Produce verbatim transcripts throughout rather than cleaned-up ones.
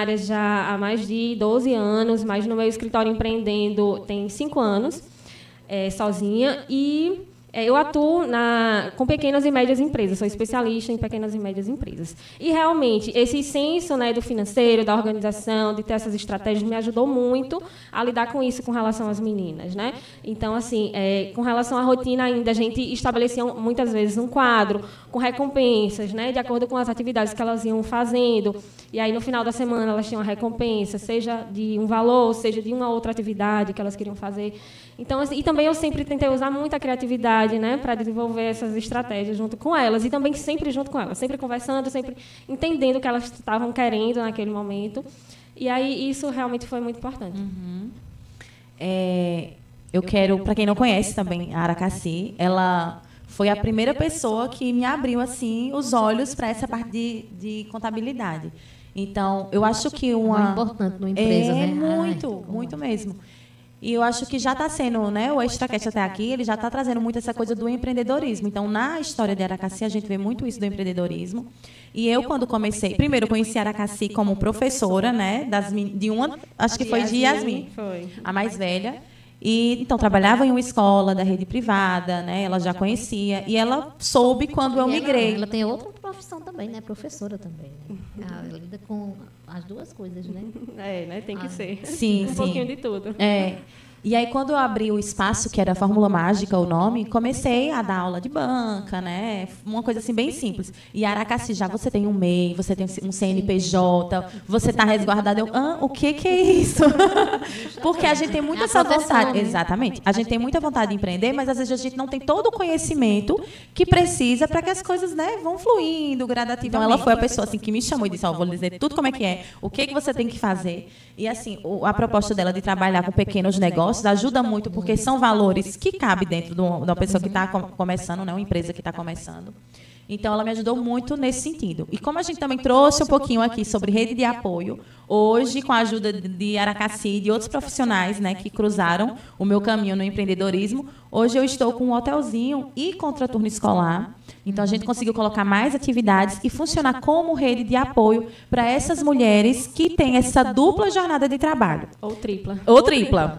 área já há mais de doze anos, mas no meu escritório empreendendo tem cinco anos, é, sozinha. E é, eu atuo na, com pequenas e médias empresas, sou especialista em pequenas e médias empresas. E, realmente, esse senso, né, do financeiro, da organização, de ter essas estratégias, me ajudou muito a lidar com isso com relação às meninas, né? Então, assim, é, com relação à rotina ainda, a gente estabelecia muitas vezes um quadro com recompensas, né, de acordo com as atividades que elas iam fazendo. E aí, no final da semana, elas tinham uma recompensa, seja de um valor, seja de uma outra atividade que elas queriam fazer. Então, assim, e também eu sempre tentei usar muita criatividade, né, para desenvolver essas estratégias junto com elas, e também sempre junto com elas, sempre conversando, sempre entendendo o que elas estavam querendo naquele momento. E aí isso realmente foi muito importante. Uhum. É, eu quero, para quem não conhece também, a Aracassi, ela foi a primeira pessoa que me abriu assim os olhos para essa parte de, de contabilidade. Então, eu acho que uma... É importante numa empresa, é, né? muito, Ai, muito mesmo. E eu acho que já está sendo, né, o ExtraCast até aqui, ele já está trazendo muito essa coisa do empreendedorismo. Então, na história de Aracassi, a gente vê muito isso do empreendedorismo. E eu, quando comecei, primeiro, eu conheci a Aracassi como professora, né, das, de uma, acho que foi de Yasmin, foi a mais velha. E, então, trabalhava em uma escola da rede privada, né, ela já conhecia. E ela soube quando eu migrei. Ela, ela tem outra profissão também, né, professora também. Né? Ela lida com as duas coisas, né? É, né, tem que ah. ser. Sim, um sim. pouquinho de tudo. É. E aí, quando eu abri o espaço, que era a Fórmula Mágica, o nome, comecei a dar aula de banca, né? Uma coisa assim bem simples. E Aracassi, já você tem um M E I, você tem um C N P J, você está resguardado. Eu, ah, o que, que é isso? Porque a gente tem muita essa vontade. Exatamente. A gente tem muita vontade de empreender, mas às vezes a gente não tem todo o conhecimento que precisa para que as coisas, né, vão fluindo gradativamente. Então, ela foi a pessoa assim, que me chamou e disse, ó, oh, vou lhe dizer tudo como é que é, o que, que você tem que fazer. E assim, a proposta dela de trabalhar com pequenos negócios ajuda muito, porque são valores que cabem dentro de uma pessoa que está começando, né, uma empresa que está começando. Então, ela me ajudou muito nesse sentido. E como a gente também trouxe um pouquinho aqui sobre rede de apoio, hoje, com a ajuda de Aracassi e de outros profissionais, né, que cruzaram o meu caminho no empreendedorismo, hoje eu estou com um hotelzinho e contraturno escolar. Então, a gente conseguiu colocar mais atividades e funcionar como rede de apoio para essas mulheres que têm essa dupla jornada de trabalho. Ou tripla. Ou tripla.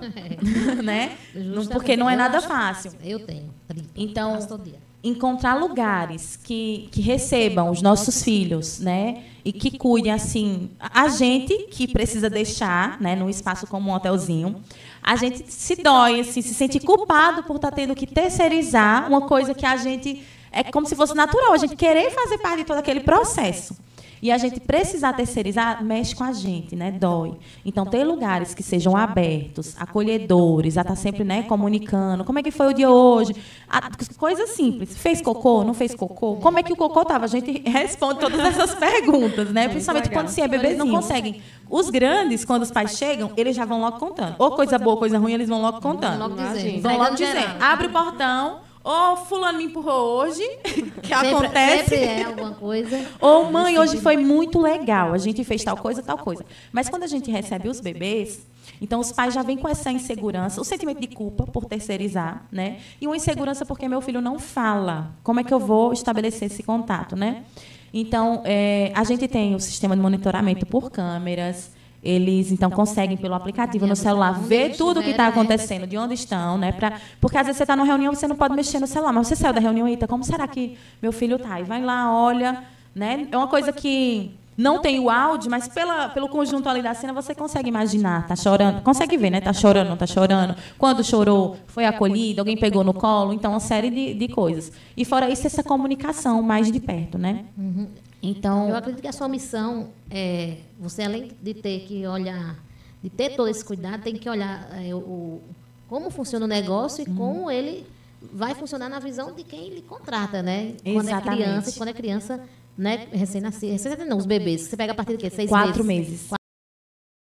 né? Porque não é nada fácil. Eu tenho. Tripla. Então, encontrar lugares que, que recebam os nossos filhos, né? E que cuidem, assim, a gente que precisa deixar, né, num espaço como um hotelzinho, a gente se dói, assim, se sente culpado por estar tendo que terceirizar uma coisa que a gente... É como se fosse natural, a gente querer fazer parte de todo aquele processo. E a gente precisar terceirizar, mexe com a gente, né? Dói. Então, ter lugares que sejam abertos, acolhedores, a estar sempre, né, comunicando. Como é que foi o dia hoje? A, coisa simples. Fez cocô? Não fez cocô? Como é que o cocô estava? A gente responde todas essas perguntas, né? Principalmente quando se é bebezinho. Eles não conseguem. Os grandes, quando os pais chegam, eles já vão logo contando. Ou coisa boa, coisa ruim, eles vão logo contando. Vão logo dizendo. Vão logo dizendo. Abre o portão. Ou fulano me empurrou hoje, que sempre, acontece. Sempre é alguma coisa. Ou mãe, hoje foi muito legal, a gente fez tal coisa, tal coisa. Mas quando a gente recebe os bebês, então os pais já vêm com essa insegurança, o sentimento de culpa por terceirizar, né? E uma insegurança porque meu filho não fala. Como é que eu vou estabelecer esse contato, né? Então, é, a gente tem o sistema de monitoramento por câmeras. Eles, então, conseguem, pelo aplicativo no celular, ver tudo o que está acontecendo, de onde estão, né? Pra, porque, às vezes, você está numa reunião, você não pode mexer no celular, mas você saiu da reunião, eita, como será que meu filho está? E vai lá, olha, né? É uma coisa que não tem o áudio, mas pela, pelo conjunto ali da cena, você consegue imaginar, está chorando, consegue ver, né? Está chorando, não está chorando, quando chorou, foi acolhido, alguém pegou no colo, então, uma série de, de coisas. E, fora isso, essa comunicação mais de perto, né? Uhum. Então, eu acredito que a sua missão é, você além de ter que olhar, de ter todo esse cuidado, tem que olhar é, o, como funciona o negócio e como ele vai funcionar na visão de quem lhe contrata, né? Quando é criança, quando é criança, né, recém-nascida, recém não, os bebês, você pega a partir de quê? Seis Quatro meses? meses.